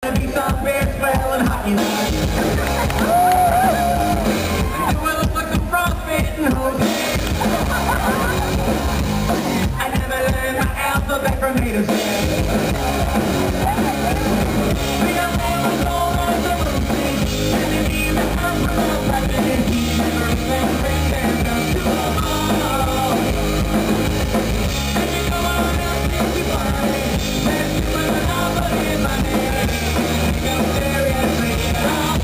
Be some baseball and hockey night. And do I look like some frostbitten Jose? I never learned my alphabet from A to Z. We don't ever go on the moon, and it means that I'm from the president. He never even pretends to all. And you go on and think you party, let's do it without putting my name. Go seriously now.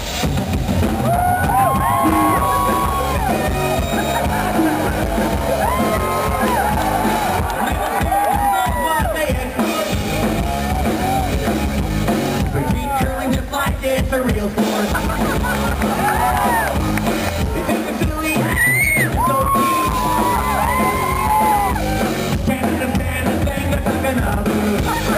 It's a real sport. It's in the silly, it's so deep. Can't understand the thing that's like another.